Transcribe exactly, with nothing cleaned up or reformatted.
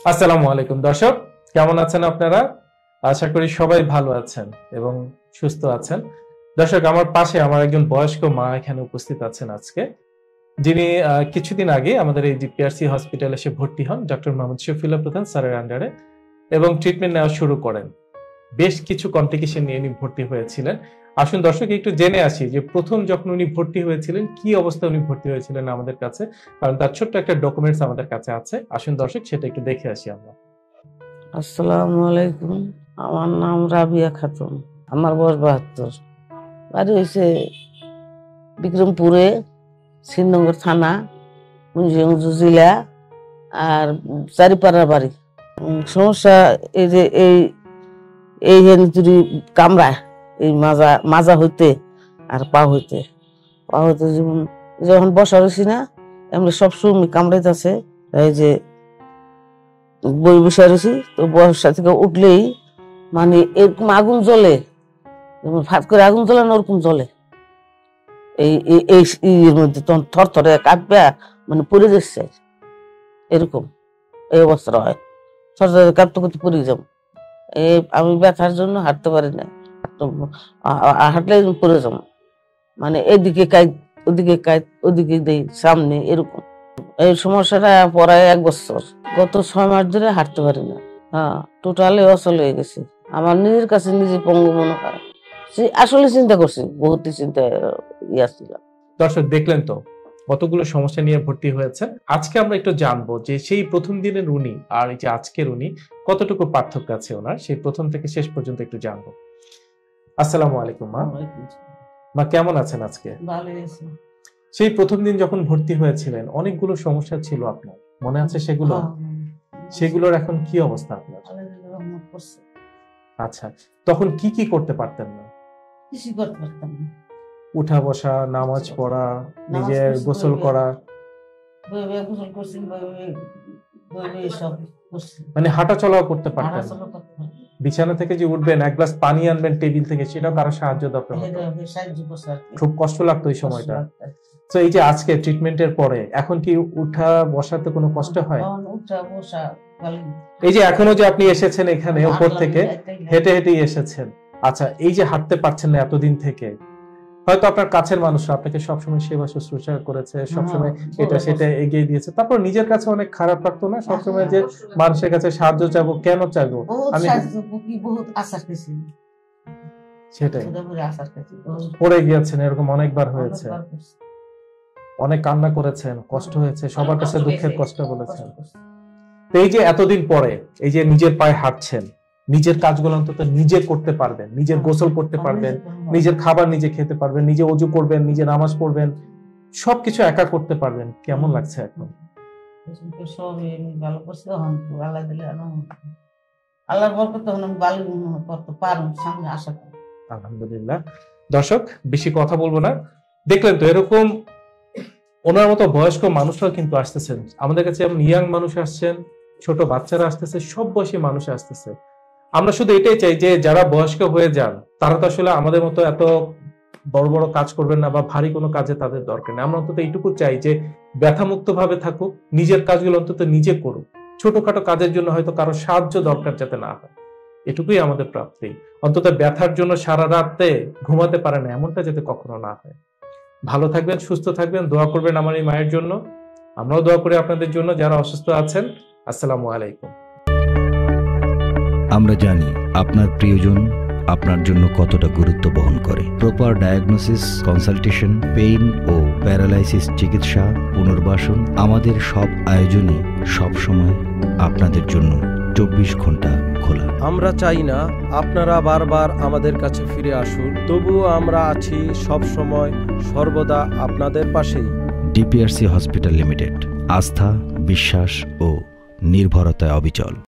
আসসালামু আলাইকুম দর্শক, কেমন আছেন আপনারা? আশা করি সবাই ভালো আছেন এবং সুস্থ আছেন। দর্শক, আমার পাশে আমার একজন বয়স্ক মা এখানে উপস্থিত আছেন আজকে, যিনি কিছুদিন আগে আমাদের এই ডিপিআরসি হসপিটালে এসে ভর্তি হন ডক্টর মোহাম্মদ শফিউল্লাহ প্রধান স্যারের আন্ডারে এবং ট্রিটমেন্ট নেওয়া শুরু করেন। বেশ কিছু কমপ্লিকেশন নিয়ে উনি ভর্তি হয়েছিলেন। আসুন দর্শক, একটু জেনে আসি যে প্রথম যখন উনি ভর্তি হয়েছিলেন কি অবস্থা উনি ভর্তি হয়েছিলেন আমাদের কাছে, কারণ তার ছোট্ট একটা ডকুমেন্টস আমাদের কাছে আছে। আসুন দর্শক, সেটা একটু দেখে আসি আমরা। আসসালামু আলাইকুম, আমার নাম রাবিয়া খাতুন, আমার বয়স বাহাত্তর। বাড়ি হয়েছে বিক্রমপুরে, শ্রীনগর থানা, মুন্সিগঞ্জ জেলা, আর চারিপাড়ার বাড়ি। সমস্যা এই যে এই এই যদি কামড়ায়, এই মাজা মাজা হইতে আর পা হইতে পা হইতে যেমন যখন বসা রয়েছি না, এমনি সবসময় কামড়াইতেছে। এই যে বই বসে রয়েছি, তো বসা থেকে উঠলেই মানে এরকম আগুন জ্বলে, যেমন ফাট করে আগুন জ্বলে না ওরকম জ্বলে। এই এর মধ্যে তখন থর থরে কাঁপবে, মানে পড়ে যাচ্ছে এরকম এই অবস্থা হয়। থর থরে কাঁপতে করতে পড়ে যাব। এই আমি ব্যথার জন্য হাঁটতে পারি না, হাঁটলে পড়ে যাবো, মানে এদিকে কাইট ওদিকে কাইট ওদিকে দেই সামনে এরকম। এই সমস্যাটা পড়ায় এক বছর, গত ছয় মাস ধরে হাঁটতে পারি না। হ্যাঁ, টোটালি অচল হয়ে গেছে। আমার নিজের কাছে নিজে পঙ্গু মনে হয়। আসলে চিন্তা করছি, বহুত চিন্তা ইয়া ছিল। দর্শক, দেখলেন তো কতগুলো সমস্যা নিয়ে ভর্তি হয়েছে। আজকে আমরা একটু জানবো যে সেই প্রথম দিনের উনি আর এই যে আজকের উনি কতটুকু পার্থক্য আছে ওনার, সেই প্রথম থেকে শেষ পর্যন্ত একটু জানবো। আসসালামু আলাইকুম মা। মা কেমন আছেন আজকে? ভালো আছি। সেই প্রথম দিন যখন ভর্তি হয়েছিলেন অনেকগুলো সমস্যা ছিল আপনার, মনে আছে সেগুলো? সেগুলোর এখন কি অবস্থা আপনার? আচ্ছা, তখন কি কি করতে পারতেন না? কিছু করতে পারতাম না। উঠা বসা, নামাজ পড়া, নিজের গোসল করা, মানে হাঁটা চলাও করতে পারতেন? বিছানা থেকে যে উঠবেন, এক গ্লাস পানি আনবেন টেবিল থেকে, সেটাও কারো সাহায্য দরকার হতো। খুব কষ্ট লাগতো ওই সময়টা। তো এই যে আজকে ট্রিটমেন্টের পরে এখন কি উঠা বসাতে কোনো কষ্ট হয়? এই যে এখনো যে আপনি এসেছেন এখানে উপর থেকে হেঁটে হেঁটেই এসেছেন, আচ্ছা এই যে হাঁটতে পারছেন না এতদিন থেকে, হয়তো আপনার কাছের মানুষরা আপনাকে সবসময় সেবা শুশ্রূষা করেছে, সবসময় এটা সেটা এগিয়ে দিয়েছে, তারপর নিজের কাছে অনেক খারাপ লাগতো না সবসময় যে মানুষের কাছে সাহায্য চাইবো, কেন চাইবো? আমি সেটাই পড়ে গিয়েছেন, এরকম অনেকবার হয়েছে, অনেক কান্না করেছেন, কষ্ট হয়েছে, সবার কাছে দুঃখের কষ্ট বলেছেন। তো এই যে এতদিন পরে এই যে নিজের পায়ে হাঁটছেন, নিজের কাজগুলো অন্তত নিজে করতে পারবেন, নিজের গোসল করতে পারবেন, নিজের খাবার নিজে খেতে পারবেন, নিজে ওযু করবেন, নিজে নামাজ পড়বেন, সবকিছু একা করতে পারবেন, কেমন লাগছে এখন? আলহামদুলিল্লাহ। দর্শক, বেশি কথা বলবো না। দেখলেন তো, এরকম ওনার মতো বয়স্ক মানুষরাও কিন্তু আসতেছেন আমাদের কাছে, যেমন ইয়াং মানুষ আসছেন, ছোট বাচ্চারা আসতেছে, সব বয়সী মানুষ আসতেছে। আমরা শুধু এটাই চাই যে যারা বয়স্ক হয়ে যান তারা তো আসলে আমাদের মতো এত বড় বড় কাজ করবেন না বা ভারী কোনো কাজে তাদের দরকার নেই। আমরা অন্তত এইটুকু চাই যে ব্যথামুক্ত ভাবে থাকুক, নিজের কাজগুলো অন্তত নিজে করুক, ছোটখাটো কাজের জন্য হয়তো কারো সাহায্য দরকার যাতে না হয়, এটুকুই আমাদের প্রাপ্তি। অন্তত ব্যথার জন্য সারা রাতে ঘুমাতে পারে না এমনটা যাতে কখনো না হয়। ভালো থাকবেন, সুস্থ থাকবেন, দোয়া করবেন আমার এই মায়ের জন্য, আমরাও দোয়া করি আপনাদের জন্য যারা অসুস্থ আছেন। আসসালামু আলাইকুম। আমরা জানি আপনার প্রিয়জন আপনার জন্য কতটা গুরুত্ব বহন করে। প্রপার ডায়াগনোসিস, কনসালটেশন, পেইন ও প্যারালাইসিস চিকিৎসা, পুনর্বাসন, আমাদের সব আয়োজনই সবসময় আপনাদের জন্য চব্বিশ ঘন্টা খোলা। আমরা চাই না আপনারা বারবার আমাদের কাছে ফিরে আসুন, তবুও আমরা আছি সব সময় সর্বদা আপনাদের পাশেই। ডিপিআরসি হসপিটাল লিমিটেড, আস্থা, বিশ্বাস ও নির্ভরতায় অবিচল।